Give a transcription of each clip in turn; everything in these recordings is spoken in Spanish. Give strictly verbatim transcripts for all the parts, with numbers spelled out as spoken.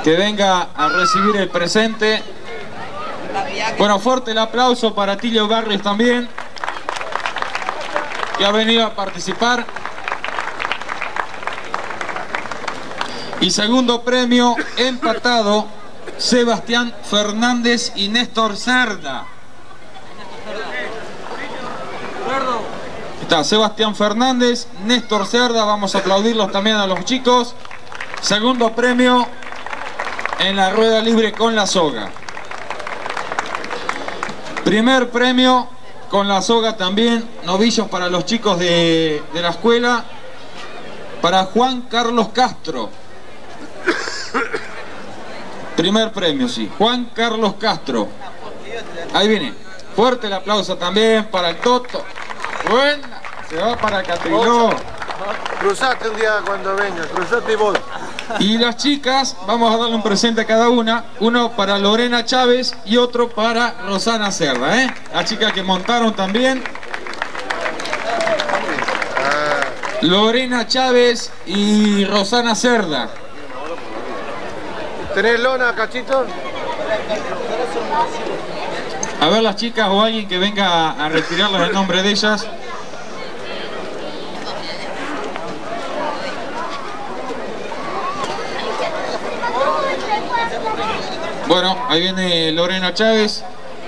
que venga a recibir el presente. Bueno, fuerte el aplauso para Tilio Barrios también, que ha venido a participar. Y segundo premio, empatado, Sebastián Fernández y Néstor Cerda. Está Sebastián Fernández, Néstor Cerda, vamos a aplaudirlos también a los chicos. Segundo premio en la rueda libre con la soga. Primer premio con la soga también, novillos para los chicos de, de la escuela, para Juan Carlos Castro. Primer premio, sí, Juan Carlos Castro. Ahí viene. Fuerte el aplauso también para el Toto. Buena, se va para Catriló. Cruzate un día cuando venga, cruzate y vos. Y las chicas, vamos a darle un presente a cada una. Uno para Lorena Chávez y otro para Rosana Cerda, ¿eh? Las chicas que montaron también. Lorena Chávez y Rosana Cerda. ¿Tenés lona, Cachito? A ver las chicas o alguien que venga a retirarlas el nombre de ellas. Bueno, ahí viene Lorena Chávez.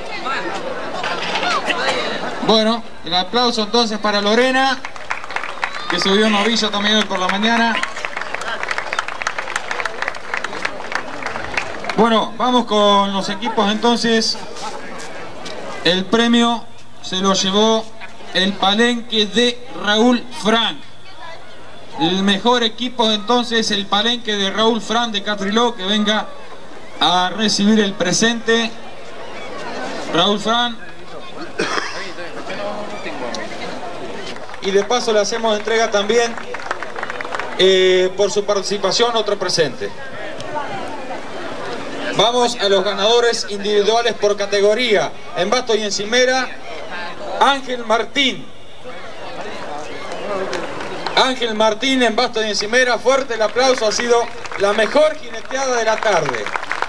Bueno, el aplauso entonces para Lorena, que subió un novillo también hoy por la mañana. Bueno, vamos con los equipos entonces. El premio se lo llevó el Palenque de Raúl Frank. El mejor equipo entonces, el Palenque de Raúl Frank de Catriló, que venga a recibir el presente. Raúl Frank. Y de paso le hacemos entrega también eh, por su participación otro presente. Vamos a los ganadores individuales por categoría. En bastos y encimera, Ángel Martín. Ángel Martín en bastos y encimera, fuerte el aplauso, ha sido la mejor jineteada de la tarde.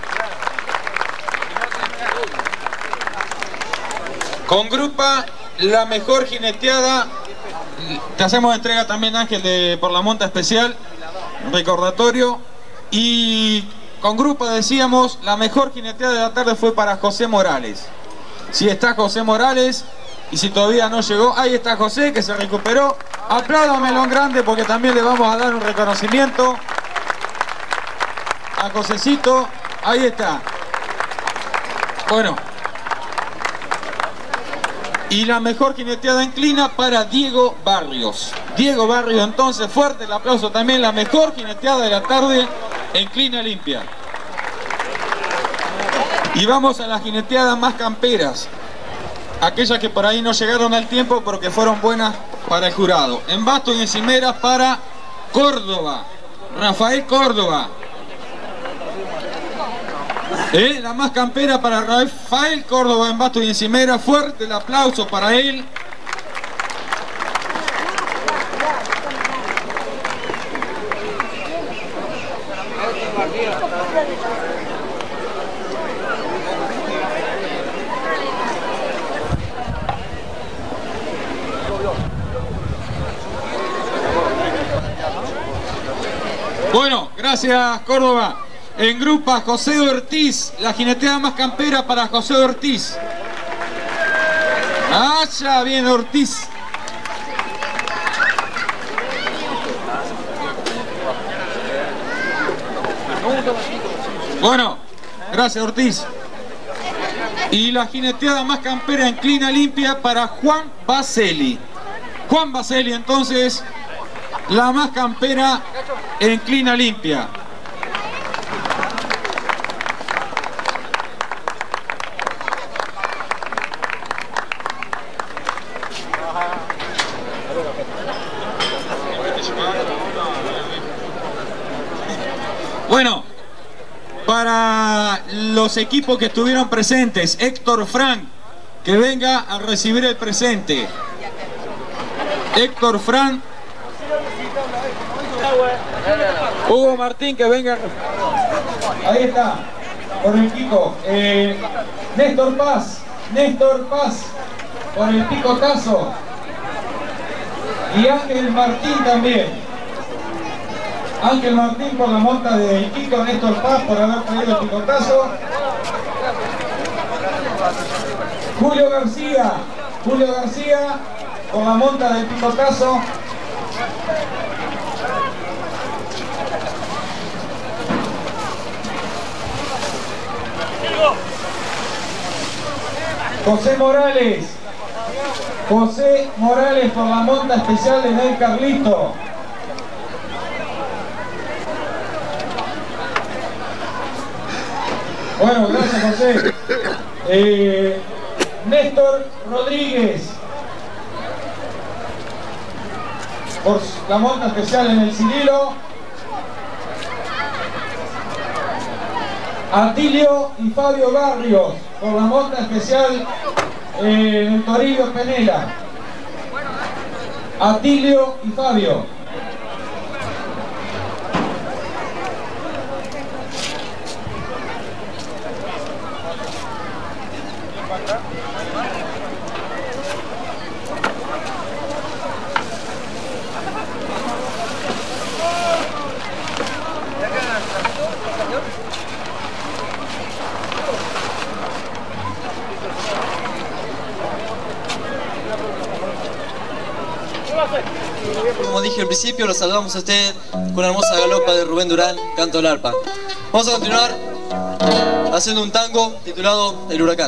Con grupa, la mejor jineteada. Te hacemos entrega también, Ángel, de por la monta especial, recordatorio. Y con grupo decíamos, la mejor jineteada de la tarde fue para José Morales. Si está José Morales, y si todavía no llegó, ahí está José, que se recuperó. Apláudamelo en grande porque también le vamos a dar un reconocimiento a Josecito. Ahí está. Bueno. Y la mejor jineteada inclina para Diego Barrios. Diego Barrios, entonces, fuerte el aplauso también. La mejor jineteada de la tarde en clina limpia. Y vamos a las jineteadas más camperas. Aquellas que por ahí no llegaron al tiempo pero que fueron buenas para el jurado. En bastos y encimeras para Córdoba. Rafael Córdoba. ¿Eh? La más campera para Rafael Córdoba en bastos y encimera. Fuerte el aplauso para él. Bueno, gracias Córdoba. En grupa, José Ortiz, la jineteada más campera para José Ortiz. Allá viene Ortiz. Bueno, gracias Ortiz. Y la jineteada más campera en clina limpia para Juan Baseli. Juan Baseli entonces, la más campera en clina limpia. Bueno, para los equipos que estuvieron presentes, Héctor Frank, que venga a recibir el presente. Héctor Frank. Hugo Martín, que venga. Ahí está, por el Kiko. Eh, Néstor Paz, Néstor Paz, por el picotazo. Y Ángel Martín también. Ángel Martín por la monta del Kiko, Néstor Paz por haber traído el picotazo. Julio García, Julio García por la monta del picotazo. José Morales, José Morales por la monta especial de Nel Carlito. Bueno, gracias José. Eh, Néstor Rodríguez por la monta especial en el Cirilo. Atilio y Fabio Barrios por la monta especial eh, en el Toribio Penela. Atilio y Fabio. Como dije al principio, lo saludamos a usted con una hermosa galopa de Rubén Durán, Canto del Arpa. Vamos a continuar haciendo un tango titulado El Huracán.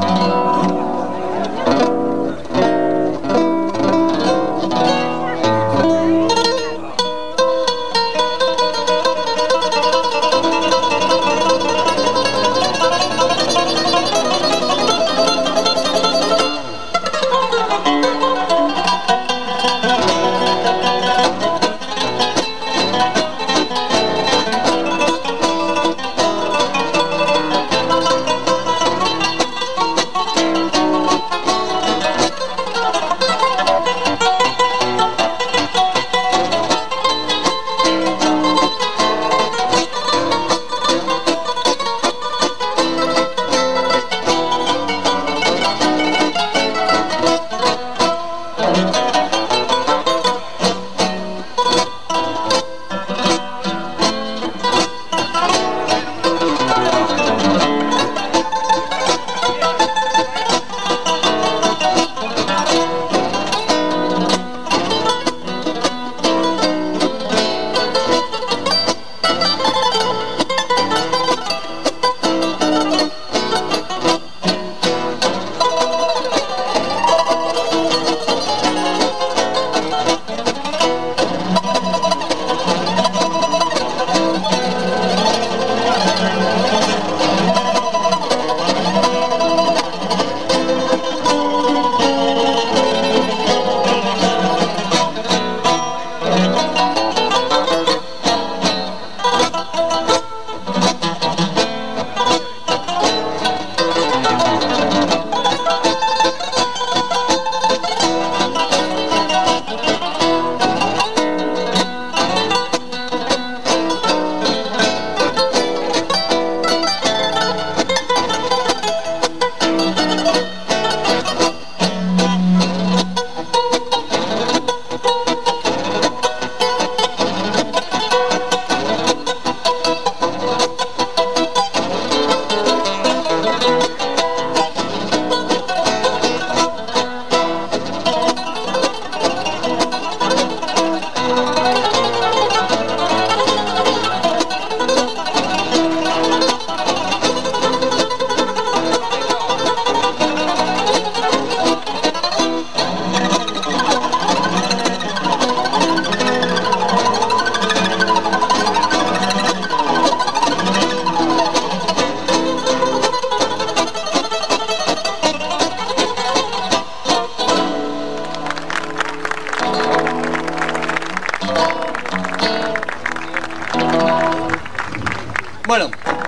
Bueno,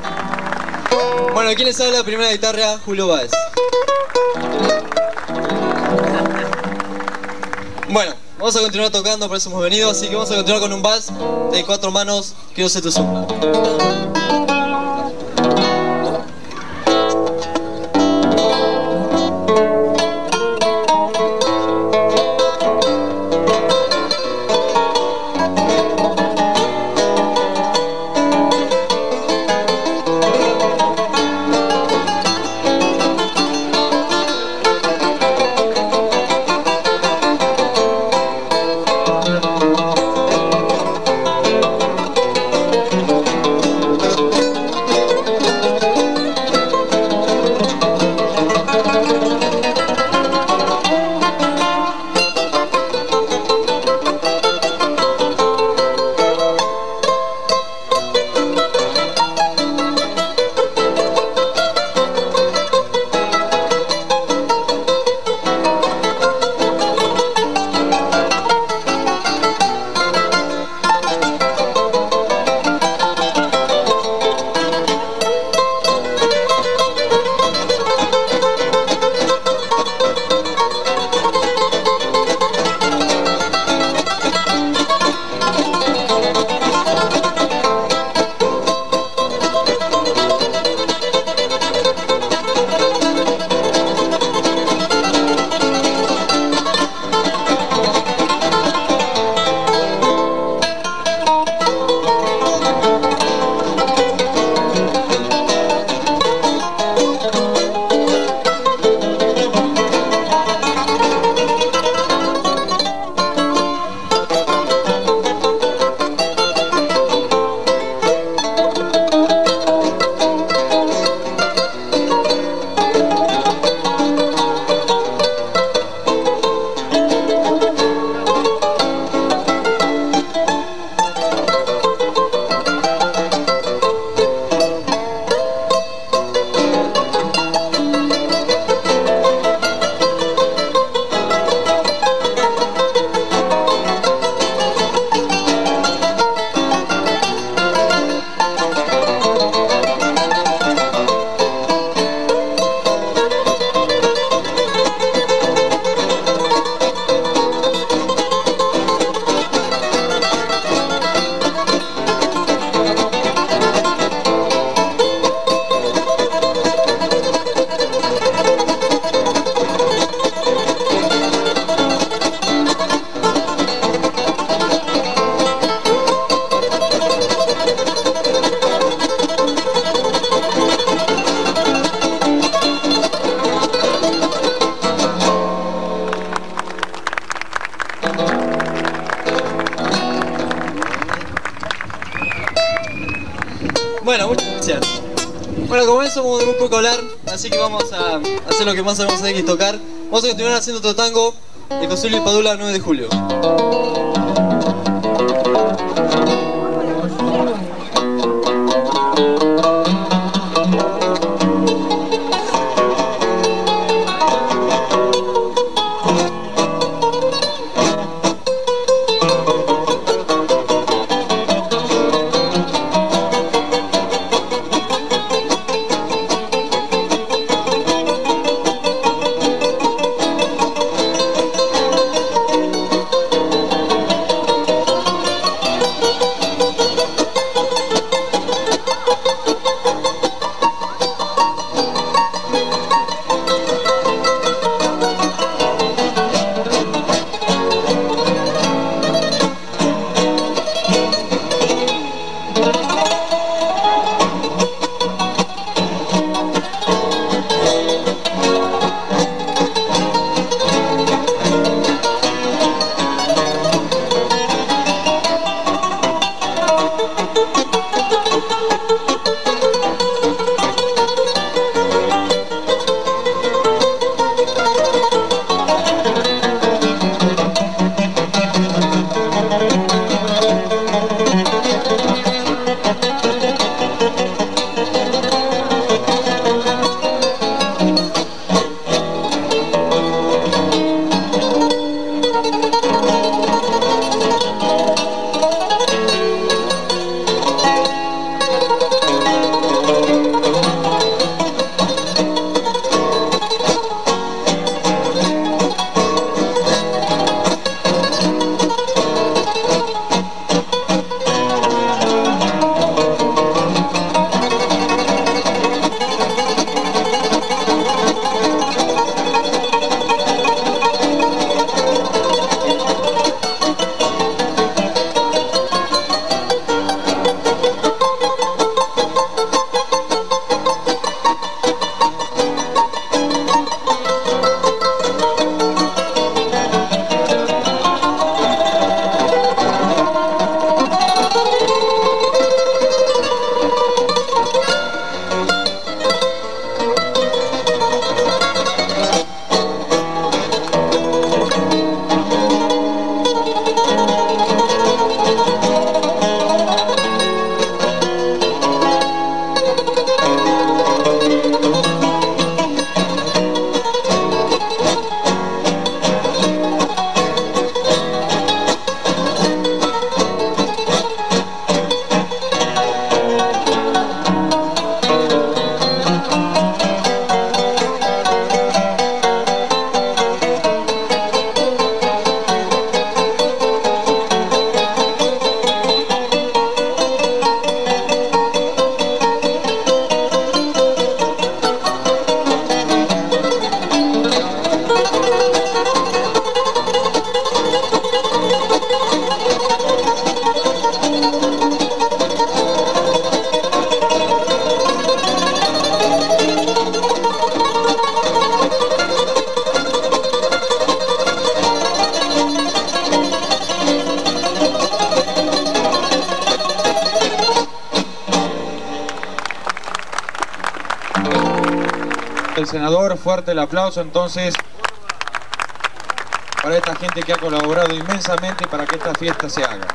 bueno, ¿quién les habla? Primera guitarra, Julio Báez. Bueno, vamos a continuar tocando, por eso hemos venido, así que vamos a continuar con un vals de cuatro manos, Quiero ser tu sombra. Bueno, muchas gracias. Bueno, como eso vamos a muy poco hablar, así que vamos a hacer lo que más sabemos hacer, que es tocar. Vamos a continuar haciendo otro tango de José Luis Padula, nueve de julio. El senador, fuerte el aplauso entonces para esta gente que ha colaborado inmensamente para que esta fiesta se haga.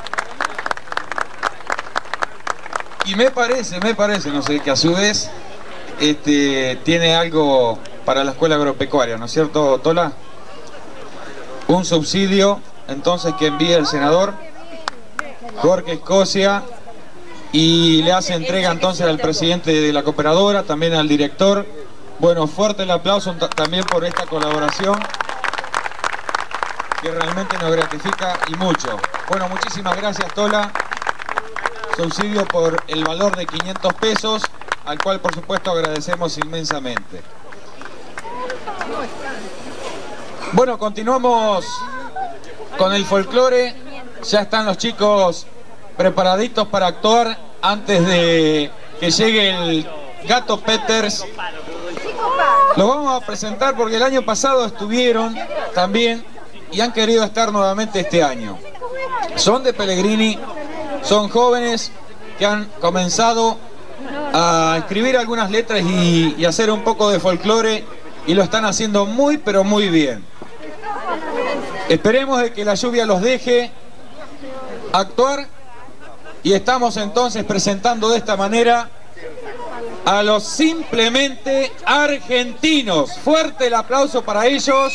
Y me parece, me parece, no sé, que a su vez este, tiene algo para la escuela agropecuaria, ¿no es cierto, Tola? Un subsidio entonces que envía el senador Jorge Escocia y le hace entrega entonces al presidente de la cooperadora, también al director. Bueno, fuerte el aplauso también por esta colaboración que realmente nos gratifica y mucho. Bueno, muchísimas gracias, Tola. Subsidio por el valor de quinientos pesos, al cual por supuesto agradecemos inmensamente. Bueno, continuamos con el folclore. Ya están los chicos preparaditos para actuar antes de que llegue el Gato Peters. Lo vamos a presentar porque el año pasado estuvieron también y han querido estar nuevamente este año. Son de Pellegrini, son jóvenes que han comenzado a escribir algunas letras y, y hacer un poco de folclore, y lo están haciendo muy pero muy bien. Esperemos de que la lluvia los deje actuar, y estamos entonces presentando de esta manera a los Simplemente Argentinos. Fuerte el aplauso para ellos.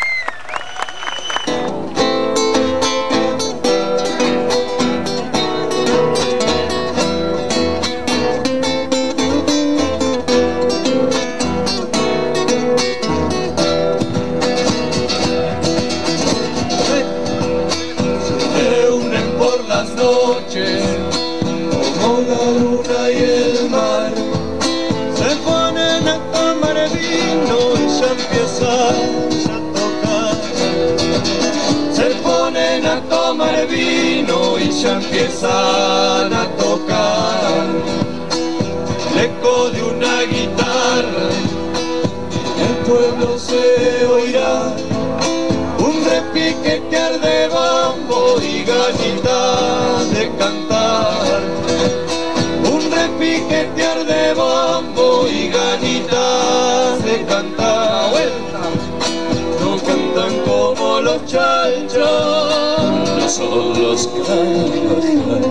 Como la luna y el mar, se ponen a tomar vino y ya empiezan a tocar. Se ponen a tomar vino y ya empiezan a tocar. El eco de una guitarra, el pueblo se oirá. Un repiquetear de bambo y ganitas de cantar. Un repiquetear de bambo y ganitas de cantar. No cantan como los chalchas, no son los calvas.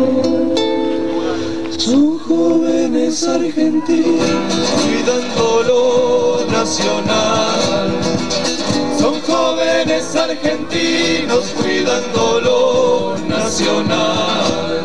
Son jóvenes argentinos cuidando lo nacional. Son jóvenes argentinos cuidando lo nacional.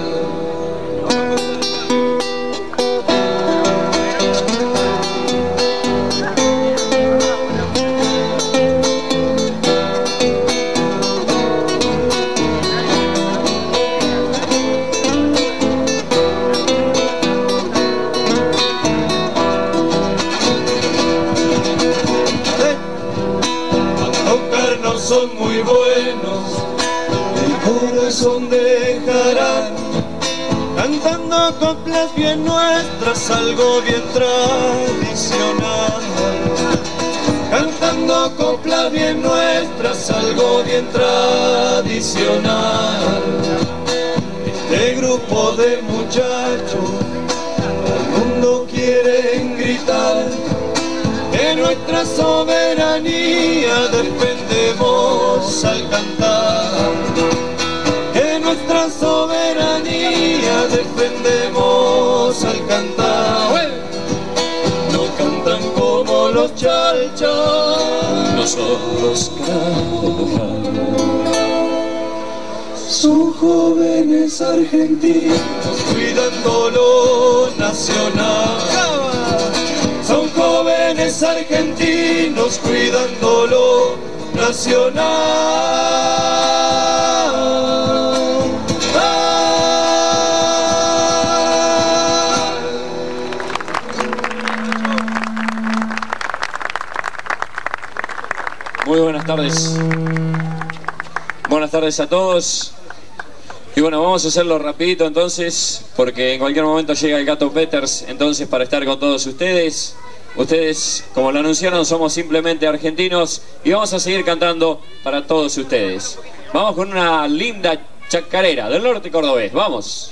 Son muy buenos, el corazón dejarán, cantando coplas bien nuestras, algo bien tradicional. Cantando coplas bien nuestras, algo bien tradicional. Este grupo de muchachos al mundo quieren gritar que nuestra soberanía defendemos al cantar. Que nuestra soberanía defendemos al cantar. No cantan como los chalchas, no son los calvas. Son jóvenes argentinos cuidando lo nacional. Son jóvenes argentinos cuidando lo nacional. Muy buenas tardes. Buenas tardes a todos. Y bueno, vamos a hacerlo rapidito entonces, porque en cualquier momento llega el Gato Peters, entonces para estar con todos ustedes. Ustedes, como lo anunciaron, somos Simplemente Argentinos y vamos a seguir cantando para todos ustedes. Vamos con una linda chacarera del norte cordobés, vamos.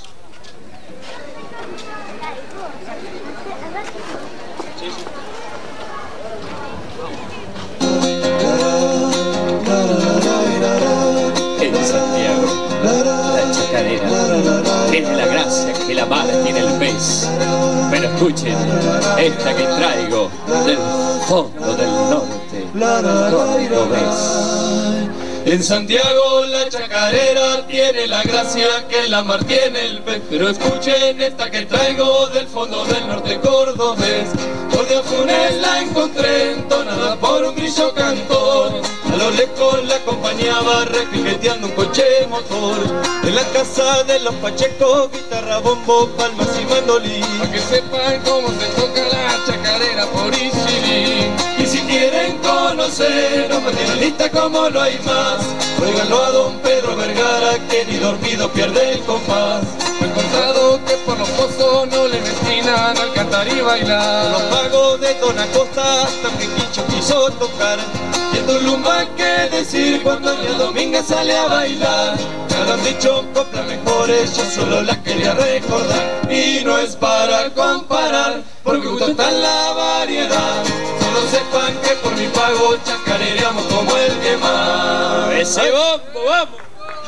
En Santiago, la chacarera tiene la gracia que la mala tiene el pez. Pero escuchen esta que traigo del fondo del norte cordobés. En Santiago la chacarera tiene la gracia que la mar tiene el pez. Pero escuchen esta que traigo del fondo del norte cordobés. Por de Funes la encontré entonada por un grillo cantor. A lo lejos la acompañaba repiqueteando un coche motor. En la casa de los Pachecos, guitarra, bombo, palmas y mandolín. Pa' que sepan cómo se toca la chacarera por Isilín. Y si quieren conocer, no mantienen lista como no hay más. Óiganlo a don Pedro Vergara, que ni dormido pierde el compás. Me he contado que por los pozos no le mezquinan al cantar y bailar. Con los pagos de Don Acosta, hasta que Quincho quiso tocar. Y Tulumba, qué decir cuando el día domingo sale a bailar. Me lo han dicho coplas mejores, yo solo las quería recordar. Y no es para comparar, porque gusto está en la variedad. Solo sepan que por mi pago chacareamos como el que más. ¡Ese bombo, vamos!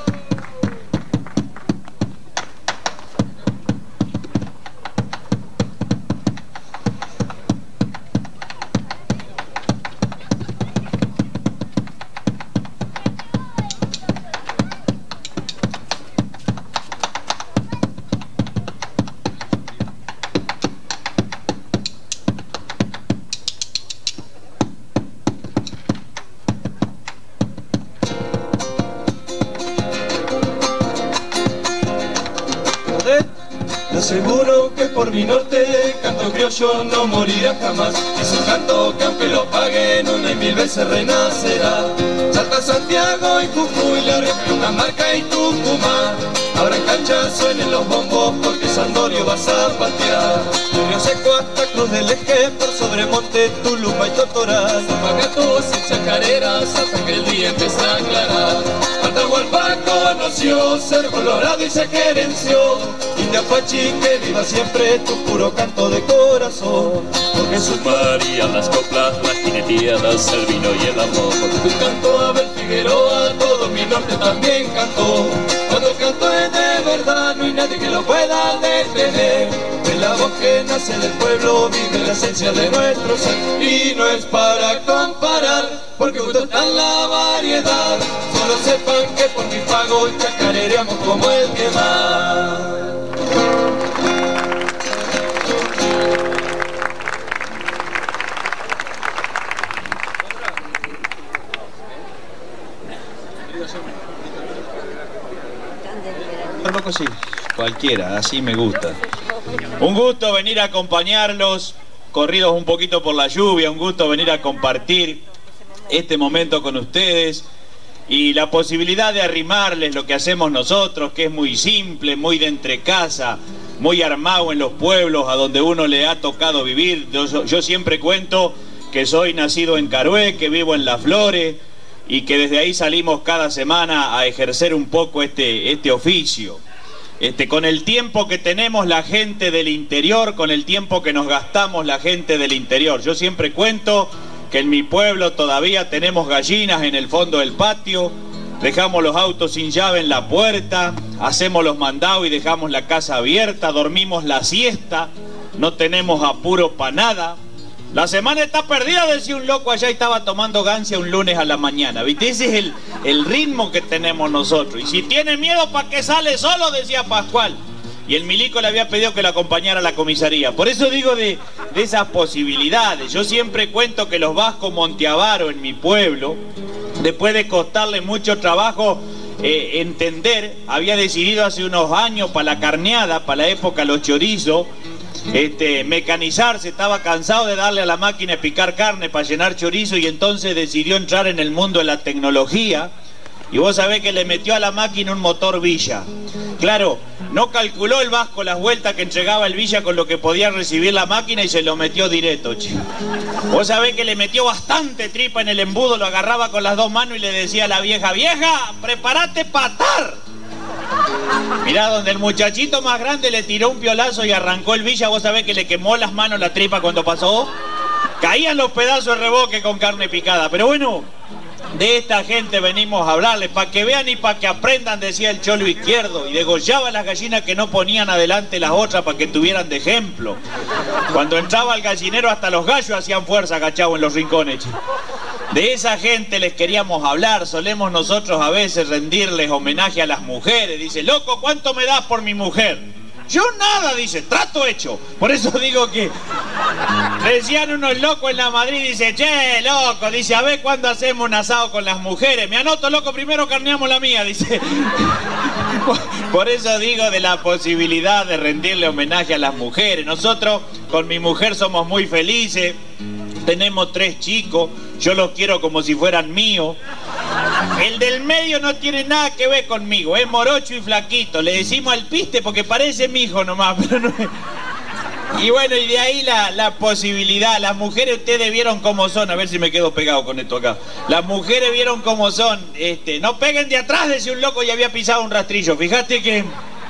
Te aseguro que por mi norte canto criollo no morirá jamás. Es un canto que aunque lo paguen una y mil veces renacerá. Salta Santiago y Jujuy, La Rioja, Marca y Tucumán. Ahora en cancha suenen los bombos porque Sandorio vas a patear. De Río Seco hasta Cruz del Eje, por Sobremonte, Tulumba y Totoral. Zapagatos y chacareras hasta que el día empieza a aclarar. Atahualpa conoció ser colorado y se gerenció. India Pachi, que viva siempre tu puro canto de corazón. Porque sumarían las coplas, las jineteadas, el vino y el amor. Porque tu canto Abel Figueroa, todo mi norte también cantó. Cuando el canto es de verdad, no hay nadie que lo pueda detener. De la voz que nace del pueblo, vive la esencia de nuestro ser. Y no es para comparar, porque gusto está en la variedad. Solo sepan que por mi pago chacareamos como el que más. Loco, sí, cualquiera, así me gusta. Un gusto venir a acompañarlos, corridos un poquito por la lluvia, un gusto venir a compartir este momento con ustedes y la posibilidad de arrimarles lo que hacemos nosotros, que es muy simple, muy de entrecasa, muy armado en los pueblos a donde uno le ha tocado vivir. Yo, yo siempre cuento que soy nacido en Carué, que vivo en Las Flores y que desde ahí salimos cada semana a ejercer un poco este, este oficio. Este, con el tiempo que tenemos la gente del interior, con el tiempo que nos gastamos la gente del interior. Yo siempre cuento que en mi pueblo todavía tenemos gallinas en el fondo del patio, dejamos los autos sin llave en la puerta, hacemos los mandados y dejamos la casa abierta, dormimos la siesta, no tenemos apuro para nada. La semana está perdida, decía un loco allá y estaba tomando gancia un lunes a la mañana. ¿Viste? Ese es el, el ritmo que tenemos nosotros. Y si tiene miedo, ¿para qué sale solo? Decía Pascual. Y el milico le había pedido que lo acompañara a la comisaría. Por eso digo de, de esas posibilidades. Yo siempre cuento que los vascos Monteavaro en mi pueblo, después de costarle mucho trabajo eh, entender, había decidido hace unos años para la carneada, para la época los chorizos, Este, mecanizarse, estaba cansado de darle a la máquina de picar carne para llenar chorizo y entonces decidió entrar en el mundo de la tecnología y vos sabés que le metió a la máquina un motor Villa. Claro, no calculó el vasco las vueltas que entregaba el Villa con lo que podía recibir la máquina y se lo metió directo, chico. Vos sabés que le metió bastante tripa en el embudo, lo agarraba con las dos manos y le decía a la vieja, vieja, prepárate para atar. Mirá, donde el muchachito más grande le tiró un piolazo y arrancó el Villa, vos sabés que le quemó las manos la tripa cuando pasó. Caían los pedazos de reboque con carne picada. Pero bueno, de esta gente venimos a hablarles, para que vean y para que aprendan, decía el cholo izquierdo, y degollaba las gallinas que no ponían adelante las otras para que tuvieran de ejemplo. Cuando entraba el gallinero hasta los gallos hacían fuerza agachados en los rincones. De esa gente les queríamos hablar. Solemos nosotros a veces rendirles homenaje a las mujeres. Dice, loco, ¿cuánto me das por mi mujer? Yo nada, dice, trato hecho. Por eso digo que decían unos locos en la Madrid, dice, che, loco, dice, a ver cuándo hacemos un asado con las mujeres. Me anoto, loco, primero carneamos la mía, dice. Por eso digo de la posibilidad de rendirle homenaje a las mujeres. Nosotros con mi mujer somos muy felices. Tenemos tres chicos, yo los quiero como si fueran míos. El del medio no tiene nada que ver conmigo, es morocho y flaquito. Le decimos al piste porque parece mi hijo nomás, pero no es... Y bueno, y de ahí la, la posibilidad. Las mujeres, ustedes vieron cómo son. A ver si me quedo pegado con esto acá. Las mujeres vieron cómo son. Este, no peguen de atrás, decía un loco y había pisado un rastrillo. Fíjate que...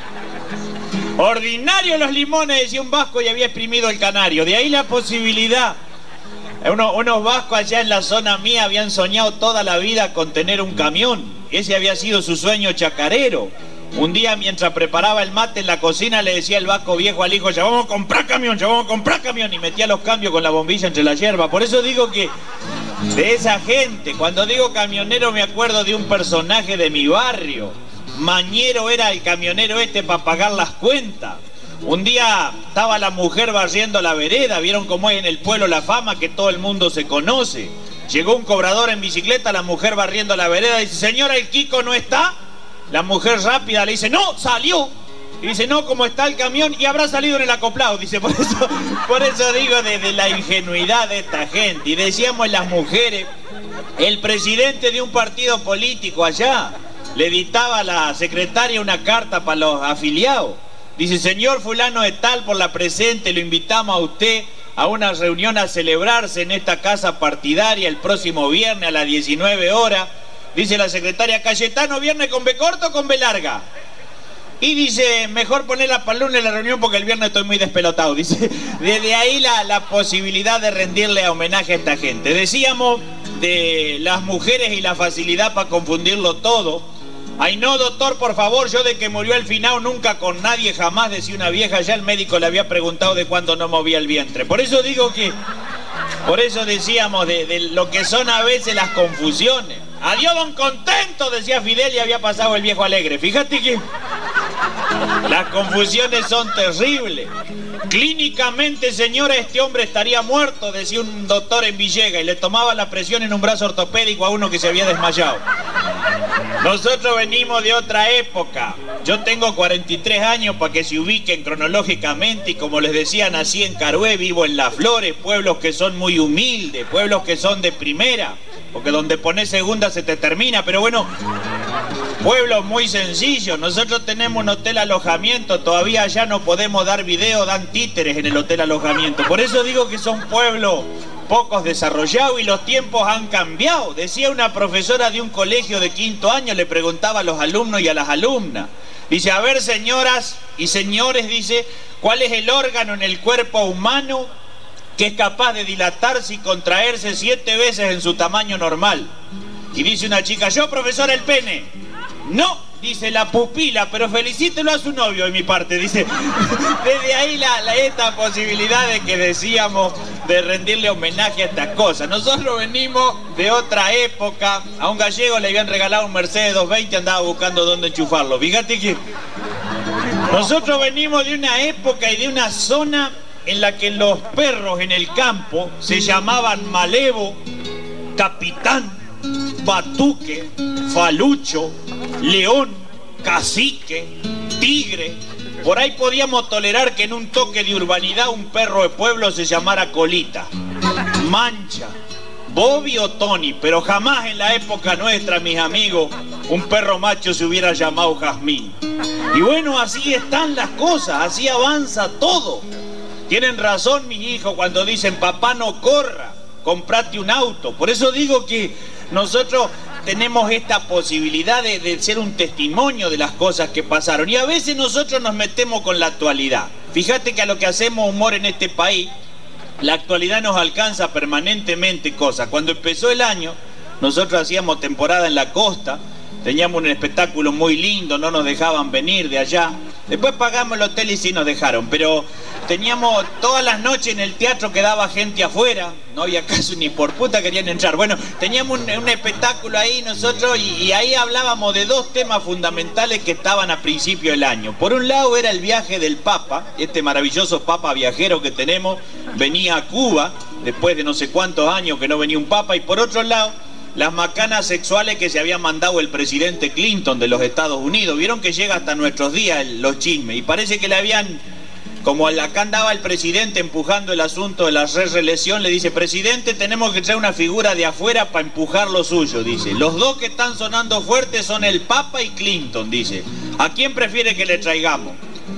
ordinario los limones, decía un vasco y había exprimido el canario. De ahí la posibilidad. Uno, unos vascos allá en la zona mía habían soñado toda la vida con tener un camión. Ese había sido su sueño chacarero. Un día mientras preparaba el mate en la cocina le decía el vasco viejo al hijo: ya vamos a comprar camión, ya vamos a comprar camión. Y metía los cambios con la bombilla entre la hierba. Por eso digo que de esa gente, cuando digo camionero me acuerdo de un personaje de mi barrio. Mañero era el camionero este para pagar las cuentas. Un día estaba la mujer barriendo la vereda. Vieron cómo es en el pueblo la fama, que todo el mundo se conoce. Llegó un cobrador en bicicleta, la mujer barriendo la vereda, dice: señora, ¿el Kiko no está? La mujer rápida le dice: no, salió. Y dice: no, ¿cómo está el camión? Y habrá salido en el acoplado. Dice, por eso, por eso digo de, de la ingenuidad de esta gente. Y decíamos las mujeres, el presidente de un partido político allá le dictaba a la secretaria una carta para los afiliados. Dice: señor fulano de tal, por la presente lo invitamos a usted a una reunión a celebrarse en esta casa partidaria el próximo viernes a las diecinueve horas. Dice la secretaria: Cayetano, ¿viernes con B corto o con B larga? Y dice: mejor ponerla para el lunes la reunión porque el viernes estoy muy despelotado. Dice, desde ahí la, la posibilidad de rendirle homenaje a esta gente. Decíamos de las mujeres y la facilidad para confundirlo todo. Ay no, doctor, por favor, yo de que murió el finao nunca con nadie jamás, decía una vieja. Ya el médico le había preguntado de cuándo no movía el vientre. Por eso digo que, por eso decíamos de, de lo que son a veces las confusiones. Adiós, don contento, decía Fidel, y había pasado el viejo alegre. Fíjate que las confusiones son terribles. Clínicamente, señora, este hombre estaría muerto, decía un doctor en Villega, y le tomaba la presión en un brazo ortopédico a uno que se había desmayado. Nosotros venimos de otra época. Yo tengo cuarenta y tres años para que se ubiquen cronológicamente, y como les decía, nací en Carué, vivo en Las Flores, pueblos que son muy humildes, pueblos que son de primera, porque donde pones segunda se te termina, pero bueno, pueblos muy sencillos. Nosotros tenemos un hotel alojamiento, todavía allá no podemos dar video, dan títeres en el hotel alojamiento. Por eso digo que son pueblos pocos desarrollados y los tiempos han cambiado. Decía una profesora de un colegio de quinto año, le preguntaba a los alumnos y a las alumnas. Dice: a ver, señoras y señores, dice, ¿cuál es el órgano en el cuerpo humano que es capaz de dilatarse y contraerse siete veces en su tamaño normal? Y dice una chica: yo, profesora, el pene. No, dice, la pupila, pero felicítelo a su novio de mi parte, dice. Desde ahí la, la, esta posibilidad de que decíamos de rendirle homenaje a estas cosas. Nosotros venimos de otra época. A un gallego le habían regalado un Mercedes doscientos veinte, andaba buscando dónde enchufarlo. Fíjate que nosotros venimos de una época y de una zona en la que los perros en el campo se llamaban Malevo, Capitán, Batuque, Falucho, León, Cacique, Tigre. Por ahí podíamos tolerar que en un toque de urbanidad un perro de pueblo se llamara Colita, Mancha, Bobby o Tony, pero jamás en la época nuestra, mis amigos, un perro macho se hubiera llamado Jazmín. Y bueno, así están las cosas, así avanza todo. Tienen razón mis hijos cuando dicen: papá, no corra, comprate un auto. Por eso digo que nosotros tenemos esta posibilidad de, de ser un testimonio de las cosas que pasaron. Y a veces nosotros nos metemos con la actualidad. Fíjate que a lo que hacemos humor en este país, la actualidad nos alcanza permanentemente cosas. Cuando empezó el año, nosotros hacíamos temporada en la costa, teníamos un espectáculo muy lindo, no nos dejaban venir de allá. Después pagamos el hotel y sí nos dejaron, pero teníamos todas las noches en el teatro, quedaba gente afuera, no había caso ni por puta querían entrar. Bueno, teníamos un, un espectáculo ahí nosotros y, y ahí hablábamos de dos temas fundamentales que estaban a principio del año. Por un lado era el viaje del Papa, este maravilloso Papa viajero que tenemos, venía a Cuba después de no sé cuántos años que no venía un Papa, y por otro lado las macanas sexuales que se había mandado el presidente Clinton de los Estados Unidos. Vieron que llega hasta nuestros días el, los chismes, y parece que le habían, como acá andaba el presidente empujando el asunto de la re-reelección, le dice: presidente, tenemos que traer una figura de afuera para empujar lo suyo, dice. Los dos que están sonando fuertes son el Papa y Clinton, dice. ¿A quién prefiere que le traigamos?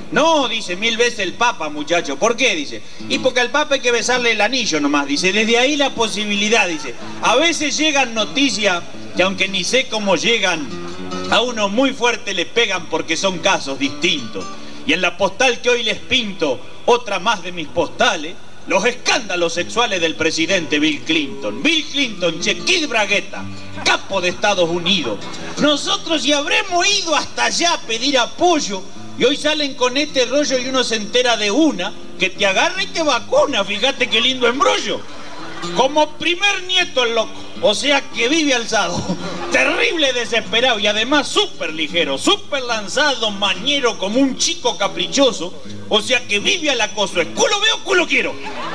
No, dice, mil veces el Papa, muchacho. ¿Por qué? Dice. Y porque al Papa hay que besarle el anillo nomás, dice. Desde ahí la posibilidad, dice. A veces llegan noticias que aunque ni sé cómo llegan, a uno muy fuerte le pegan porque son casos distintos. Y en la postal que hoy les pinto, otra más de mis postales, los escándalos sexuales del presidente Bill Clinton. Bill Clinton, che, Kid Bragueta, capo de Estados Unidos. Nosotros ya habremos ido hasta allá a pedir apoyo y hoy salen con este rollo y uno se entera de una que te agarra y te vacuna. Fíjate qué lindo embrollo. Como primer nieto el loco, o sea que vive alzado, terrible desesperado y además súper ligero, súper lanzado, mañero como un chico caprichoso, o sea que vive al acoso, es culo veo, culo quiero.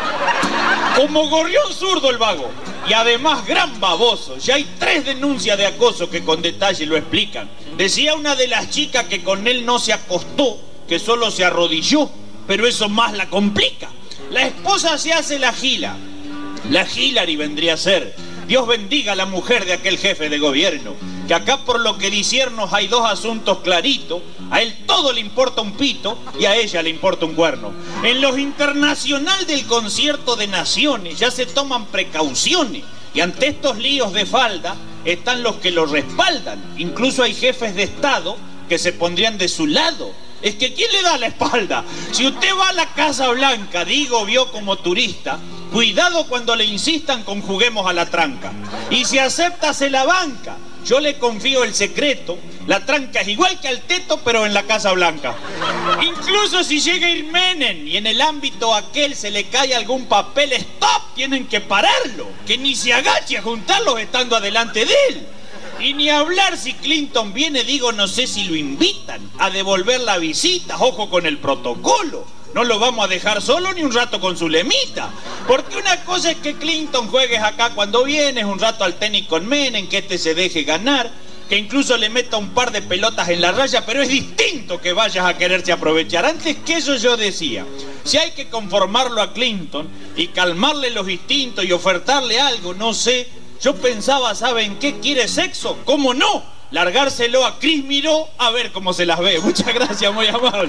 Como gorrión zurdo el vago y además gran baboso. Ya hay tres denuncias de acoso que con detalle lo explican. Decía una de las chicas que con él no se acostó, que solo se arrodilló, pero eso más la complica. La esposa se hace la gila. La Hillary vendría a ser. Dios bendiga a la mujer de aquel jefe de gobierno, que acá por lo que disiernos hay dos asuntos claritos. A él todo le importa un pito y a ella le importa un cuerno. En los internacional del concierto de naciones ya se toman precauciones y ante estos líos de falda están los que lo respaldan. Incluso hay jefes de Estado que se pondrían de su lado. Es que ¿quién le da la espalda? Si usted va a la Casa Blanca, digo, vio como turista, cuidado cuando le insistan con juguemos a la tranca. Y si acepta, se la banca. Yo le confío el secreto. La tranca es igual que al teto, pero en la Casa Blanca. Incluso si llega a ir Menem y en el ámbito aquel se le cae algún papel, ¡stop! Tienen que pararlo. Que ni se agache a juntarlos estando adelante de él. Y ni hablar si Clinton viene, digo, no sé si lo invitan a devolver la visita. Ojo con el protocolo. No lo vamos a dejar solo ni un rato con su lemita. Porque una cosa es que Clinton juegues acá cuando vienes, un rato al tenis con Menem, que este se deje ganar, que incluso le meta un par de pelotas en la raya, pero es distinto que vayas a quererse aprovechar. Antes que eso yo decía, si hay que conformarlo a Clinton y calmarle los instintos y ofertarle algo, no sé, yo pensaba, ¿saben qué? ¿Quiere sexo? ¿Cómo no? Largárselo a Cris Miró a ver cómo se las ve. Muchas gracias, muy amable.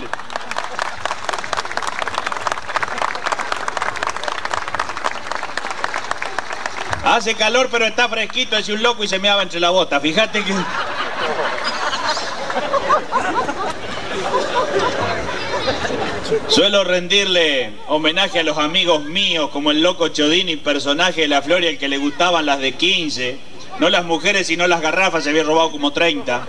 Hace calor, pero está fresquito, es un loco y se meaba entre la bota. Fíjate que... Suelo rendirle homenaje a los amigos míos, como el loco Chodini, personaje de la Floria, el que le gustaban las de quince. No las mujeres, sino las garrafas, se había robado como treinta.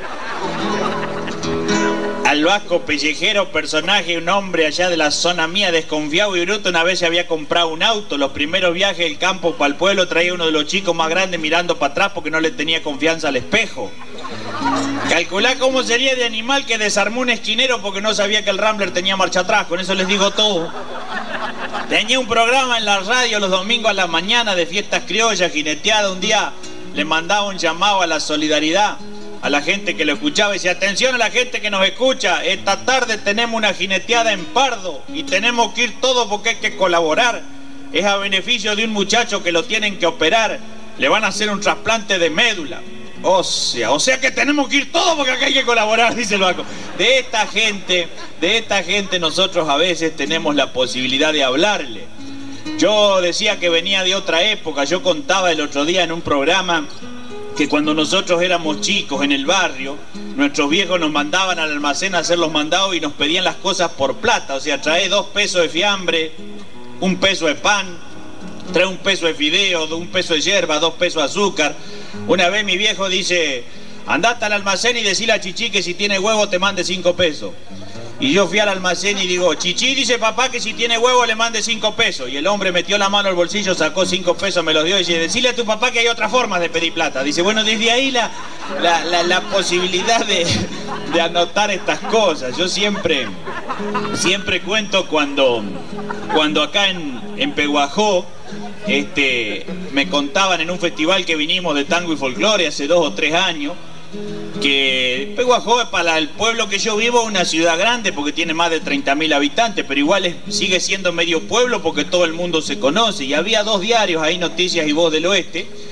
Al Vasco Pellejero, personaje, un hombre allá de la zona mía, desconfiado y bruto, una vez se había comprado un auto. Los primeros viajes del campo para el pueblo traía uno de los chicos más grandes mirando para atrás porque no le tenía confianza al espejo. Calculá cómo sería de animal que desarmó un esquinero porque no sabía que el Rambler tenía marcha atrás. Con eso les digo todo. Tenía un programa en la radio los domingos a la mañana de fiestas criollas, jineteada. Un día le mandaba un llamado a la solidaridad a la gente que lo escuchaba y decía: atención a la gente que nos escucha, esta tarde tenemos una jineteada en Pardo y tenemos que ir todos porque hay que colaborar. Es a beneficio de un muchacho que lo tienen que operar, le van a hacer un trasplante de médula. O sea, o sea que tenemos que ir todos porque acá hay que colaborar, dice el Vasco. De esta gente, de esta gente nosotros a veces tenemos la posibilidad de hablarle. Yo decía que venía de otra época. Yo contaba el otro día en un programa que cuando nosotros éramos chicos en el barrio, nuestros viejos nos mandaban al almacén a hacer los mandados y nos pedían las cosas por plata. O sea, trae dos pesos de fiambre, un peso de pan, trae un peso de fideo, un peso de yerba, dos pesos de azúcar. Una vez mi viejo dice: andá hasta el almacén y decile a Chichi que si tiene huevo te mande cinco pesos. Y yo fui al almacén y digo: Chichi dice papá que si tiene huevo le mande cinco pesos. Y el hombre metió la mano al bolsillo, sacó cinco pesos, me los dio y dice: decile a tu papá que hay otras formas de pedir plata. Dice, bueno, desde ahí la, la, la, la posibilidad de, de anotar estas cosas. Yo siempre, siempre cuento cuando, cuando acá en, en Peguajó, este, me contaban en un festival que vinimos de tango y folclore hace dos o tres años, que Peguajó es para el pueblo que yo vivo una ciudad grande porque tiene más de treinta mil habitantes, pero igual es, sigue siendo medio pueblo porque todo el mundo se conoce. Y había dos diarios ahí, Noticias y Voz del Oeste,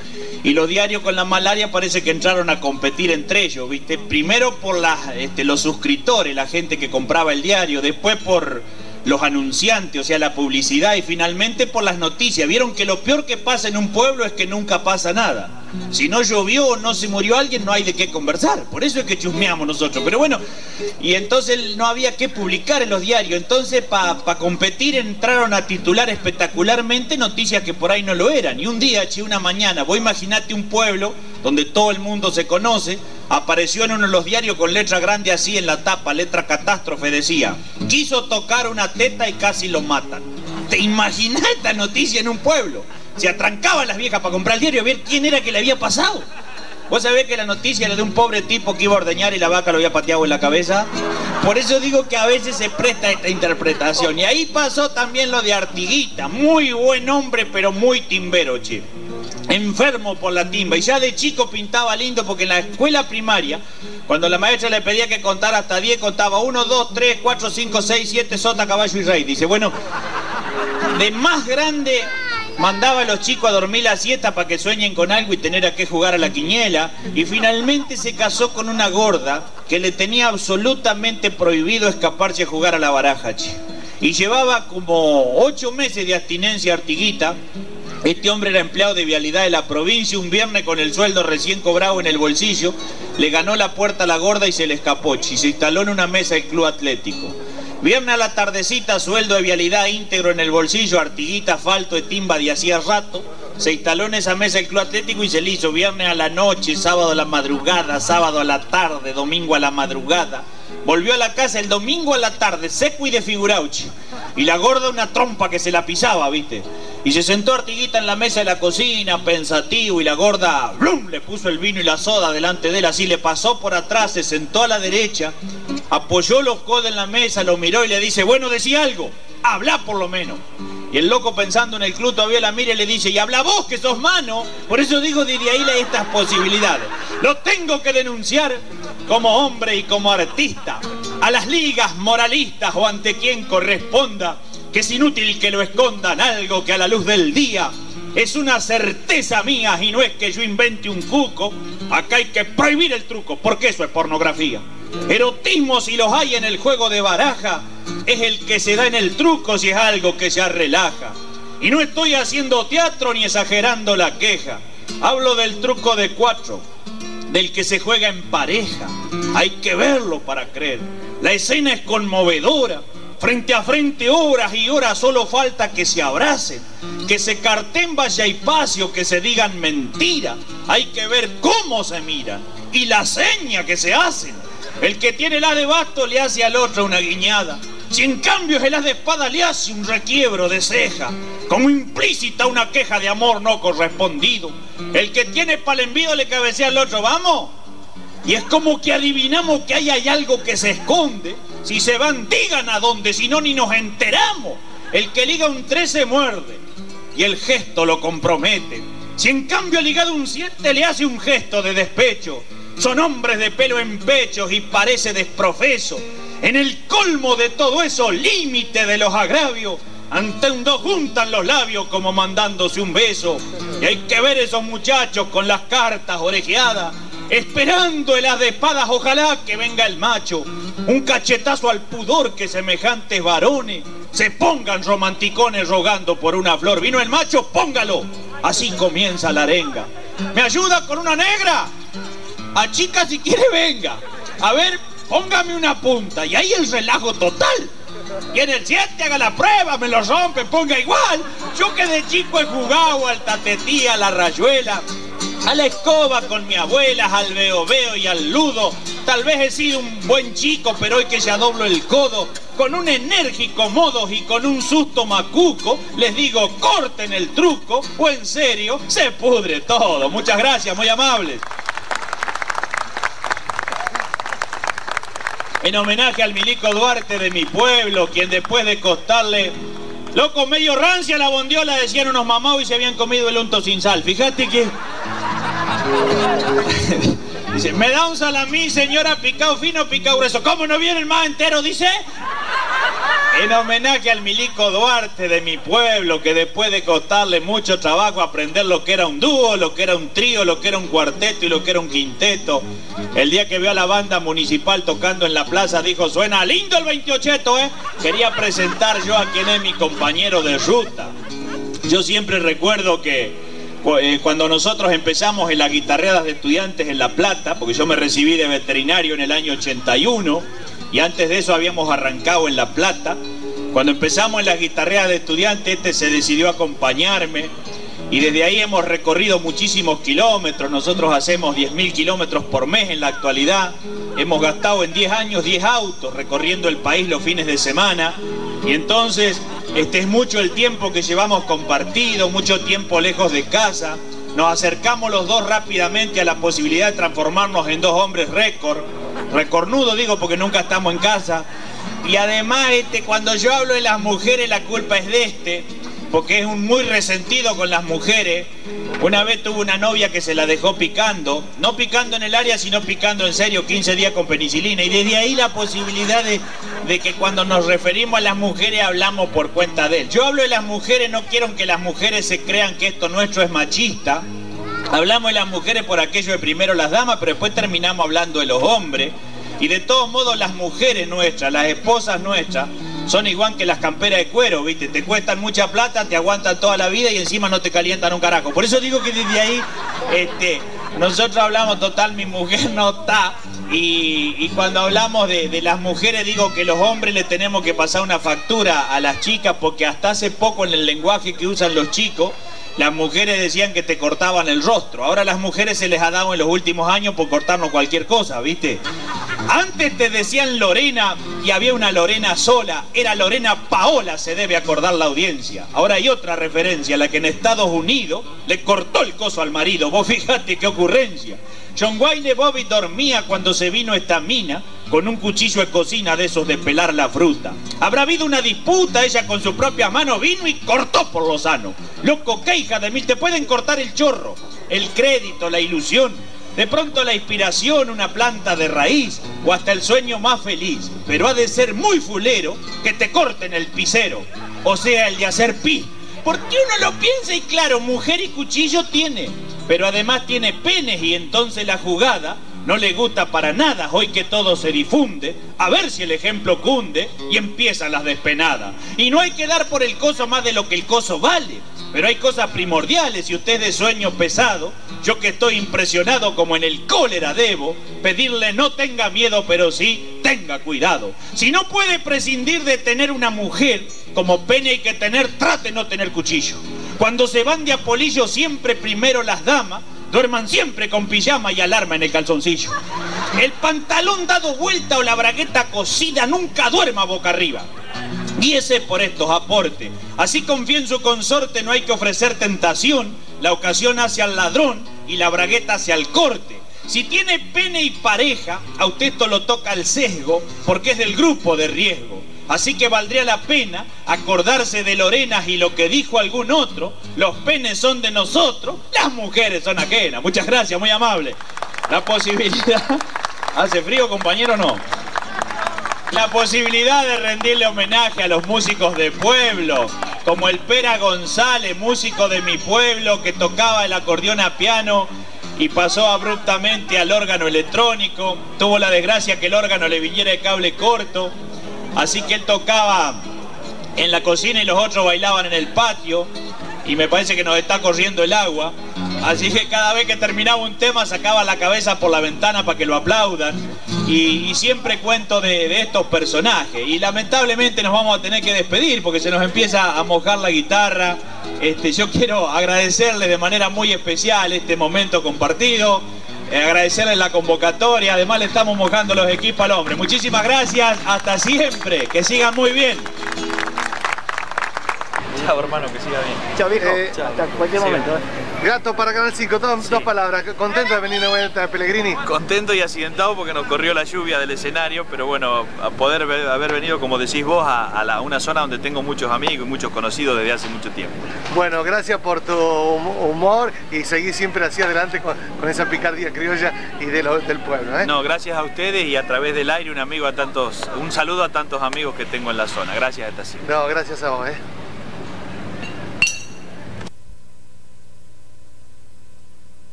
Y los diarios con la malaria parece que entraron a competir entre ellos, ¿viste? Primero por las, este, los suscriptores, la gente que compraba el diario, después por los anunciantes, o sea, la publicidad, y finalmente por las noticias. Vieron que lo peor que pasa en un pueblo es que nunca pasa nada. Si no llovió o no se murió alguien, no hay de qué conversar. Por eso es que chusmeamos nosotros. Pero bueno, y entonces no había que publicar en los diarios. Entonces, para pa competir, entraron a titular espectacularmente noticias que por ahí no lo eran. Y un día, che, una mañana, vos imaginate un pueblo donde todo el mundo se conoce, apareció en uno de los diarios con letra grande así en la tapa, letra catástrofe, decía: quiso tocar una teta y casi lo matan. ¿Te imaginás esta noticia en un pueblo? Se atrancaban las viejas para comprar el diario a ver quién era que le había pasado. Vos sabés que la noticia era de un pobre tipo que iba a ordeñar y la vaca lo había pateado en la cabeza. Por eso digo que a veces se presta esta interpretación. Y ahí pasó también lo de Artiguita. Muy buen hombre, pero muy timbero, che. Enfermo por la timba. Y ya de chico pintaba lindo porque en la escuela primaria, cuando la maestra le pedía que contara hasta diez, contaba uno, dos, tres, cuatro, cinco, seis, siete, sota, caballo y rey. Dice, bueno, de más grande mandaba a los chicos a dormir la siesta para que sueñen con algo y tener a qué jugar a la quiniela. Y finalmente se casó con una gorda que le tenía absolutamente prohibido escaparse a jugar a la baraja, che. Y llevaba como ocho meses de abstinencia Artiguita. Este hombre era empleado de vialidad de la provincia. Un viernes, con el sueldo recién cobrado en el bolsillo, le ganó la puerta a la gorda y se le escapó, che, y se instaló en una mesa del club atlético. Viernes a la tardecita, sueldo de vialidad íntegro en el bolsillo, Artiguita, falto de timba de hacía rato, se instaló en esa mesa el club atlético y se le hizo viernes a la noche, sábado a la madrugada, sábado a la tarde, domingo a la madrugada. Volvió a la casa el domingo a la tarde, seco y desfigurado, che. Y la gorda una trompa que se la pisaba, ¿viste? Y se sentó Artiguita en la mesa de la cocina, pensativo, y la gorda, ¡blum!, le puso el vino y la soda delante de él, así le pasó por atrás, se sentó a la derecha, apoyó los codos en la mesa, lo miró y le dice, bueno, decí algo, habla por lo menos. Y el loco, pensando en el club, todavía la mira y le dice, y habla vos, que sos mano. Por eso digo, desde ahí estas posibilidades. Lo tengo que denunciar como hombre y como artista a las ligas moralistas o ante quien corresponda, que es inútil que lo escondan algo que a la luz del día es una certeza mía, y no es que yo invente un cuco. Acá hay que prohibir el truco, porque eso es pornografía. Erotismo, si los hay en el juego de baraja, es el que se da en el truco si es algo que ya relaja. Y no estoy haciendo teatro ni exagerando la queja. Hablo del truco de cuatro, del que se juega en pareja. Hay que verlo para creer. La escena es conmovedora. Frente a frente, horas y horas, solo falta que se abracen, que se carten vaya y pasio, que se digan mentira. Hay que ver cómo se miran y la seña que se hacen. El que tiene el as de basto le hace al otro una guiñada. Si en cambio es el as de espada, le hace un requiebro de ceja, como implícita una queja de amor no correspondido. El que tiene pa'l envido le cabecea al otro, vamos. Y es como que adivinamos que ahí hay algo que se esconde. Si se van, digan a dónde, si no, ni nos enteramos. El que liga un tres se muerde y el gesto lo compromete. Si en cambio ligado un siete le hace un gesto de despecho, son hombres de pelo en pechos y parece desprofeso. En el colmo de todo eso, límite de los agravios, ante un dos juntan los labios como mandándose un beso. Y hay que ver esos muchachos con las cartas orejeadas, esperando el as de espadas, ojalá que venga el macho. Un cachetazo al pudor, que semejantes varones se pongan romanticones rogando por una flor. Vino el macho, póngalo. Así comienza la arenga. ¿Me ayuda con una negra? A chica, si quiere, venga. A ver, póngame una punta. Y ahí el relajo total. Y en el siete haga la prueba, me lo rompe, ponga igual. Yo que de chico he jugado al tatetí, a la rayuela, a la escoba con mi abuela, al veo veo y al ludo. Tal vez he sido un buen chico, pero hoy que ya doblo el codo, con un enérgico modo y con un susto macuco, les digo, corten el truco, o en serio, se pudre todo. Muchas gracias, muy amables. En homenaje al Milico Duarte de mi pueblo, quien después de costarle, loco, medio rancia la bondiola, decían unos mamados, y se habían comido el unto sin sal. Fíjate que... Dice, me da un salamí, señora, picado fino, picado grueso. ¿Cómo no viene el más entero? Dice... En homenaje al Milico Duarte de mi pueblo, que después de costarle mucho trabajo aprender lo que era un dúo, lo que era un trío, lo que era un cuarteto y lo que era un quinteto, el día que vio a la banda municipal tocando en la plaza dijo: suena lindo el veintiocheto, ¿eh? Quería presentar yo a quien es mi compañero de ruta. Yo siempre recuerdo que eh, cuando nosotros empezamos en las guitarreadas de estudiantes en La Plata, porque yo me recibí de veterinario en el año ochenta y uno, y antes de eso habíamos arrancado en La Plata. Cuando empezamos en las guitarreadas de estudiantes, este se decidió a acompañarme y desde ahí hemos recorrido muchísimos kilómetros. Nosotros hacemos diez mil kilómetros por mes en la actualidad. Hemos gastado en diez años diez autos recorriendo el país los fines de semana. Y entonces este es mucho el tiempo que llevamos compartido, mucho tiempo lejos de casa. Nos acercamos los dos rápidamente a la posibilidad de transformarnos en dos hombres récord. Recornudo digo porque nunca estamos en casa. Y además este, cuando yo hablo de las mujeres la culpa es de este, porque es un muy resentido con las mujeres. Una vez tuvo una novia que se la dejó picando, no picando en el área sino picando en serio quince días con penicilina. Y desde ahí la posibilidad de, de que cuando nos referimos a las mujeres hablamos por cuenta de él. Yo hablo de las mujeres, no quiero que las mujeres se crean que esto nuestro es machista. Hablamos de las mujeres por aquello de primero las damas, pero después terminamos hablando de los hombres. Y de todos modos las mujeres nuestras, las esposas nuestras, son igual que las camperas de cuero, ¿viste? Te cuestan mucha plata, te aguantan toda la vida y encima no te calientan un carajo. Por eso digo que desde ahí, este, nosotros hablamos, total, mi mujer no está. Y, y cuando hablamos de, de las mujeres, digo que los hombres le tenemos que pasar una factura a las chicas, porque hasta hace poco en el lenguaje que usan los chicos, las mujeres decían que te cortaban el rostro. Ahora a las mujeres se les ha dado en los últimos años por cortarnos cualquier cosa, ¿viste? Antes te decían Lorena y había una Lorena sola. Era Lorena Paola, se debe acordar la audiencia. Ahora hay otra referencia, la que en Estados Unidos le cortó el coso al marido. Vos fíjate qué ocurrencia. John Wayne Bobby dormía cuando se vino esta mina con un cuchillo de cocina de esos de pelar la fruta. Habrá habido una disputa, ella con su propia mano vino y cortó por lo sano. Loco, qué hija de mil, te pueden cortar el chorro, el crédito, la ilusión, de pronto la inspiración, una planta de raíz o hasta el sueño más feliz. Pero ha de ser muy fulero que te corten el pisero, o sea, el de hacer pi. Porque uno lo piensa y claro, mujer y cuchillo tiene, pero además tiene penes y entonces la jugada no le gusta para nada. Hoy que todo se difunde, a ver si el ejemplo cunde y empiezan las despenadas. Y no hay que dar por el coso más de lo que el coso vale, pero hay cosas primordiales. Si usted es de sueño pesado, yo que estoy impresionado como en el cólera debo pedirle no tenga miedo, pero sí tenga cuidado. Si no puede prescindir de tener una mujer, como pene hay que tener, trate no tener cuchillo. Cuando se van de apolillo siempre primero las damas, duerman siempre con pijama y alarma en el calzoncillo. El pantalón dado vuelta o la bragueta cosida, nunca duerma boca arriba. Guíese por estos aportes. Así confía en su consorte, no hay que ofrecer tentación. La ocasión hacia el ladrón y la bragueta hacia el corte. Si tiene pene y pareja, a usted esto lo toca el sesgo, porque es del grupo de riesgo. Así que valdría la pena acordarse de Lorenas y lo que dijo algún otro: los penes son de nosotros, las mujeres son ajenas. Muchas gracias, muy amable. La posibilidad... ¿Hace frío, compañero, no? La posibilidad de rendirle homenaje a los músicos de pueblo, como el Pera González, músico de mi pueblo, que tocaba el acordeón a piano y pasó abruptamente al órgano electrónico. Tuvo la desgracia que el órgano le viniera de cable corto, así que él tocaba en la cocina y los otros bailaban en el patio, y me parece que nos está corriendo el agua. Así que cada vez que terminaba un tema sacaba la cabeza por la ventana para que lo aplaudan. Y, y siempre cuento de, de estos personajes. Y lamentablemente nos vamos a tener que despedir porque se nos empieza a mojar la guitarra. Este, yo quiero agradecerle de manera muy especial este momento compartido. Eh, agradecerles la convocatoria. Además le estamos mojando los equipos al hombre. Muchísimas gracias. Hasta siempre. Que sigan muy bien. Chao, hermano, que siga bien. Chao, viejo. Eh, Hasta cualquier sí. momento. ¿eh? Gato para Canal cinco, dos, Sí. dos palabras. ¿Contento de venir de vuelta a Pellegrini? Contento y accidentado porque nos corrió la lluvia del escenario, pero bueno, a poder ver- haber venido, como decís vos, a, a la- una zona donde tengo muchos amigos y muchos conocidos desde hace mucho tiempo. Bueno, gracias por tu hum- humor y seguir siempre hacia adelante con, con esa picardía criolla y de lo- del pueblo. ¿eh? No, gracias a ustedes y a través del aire un amigo a tantos, un saludo a tantos amigos que tengo en la zona. Gracias, Tacín. No, gracias a vos. ¿eh?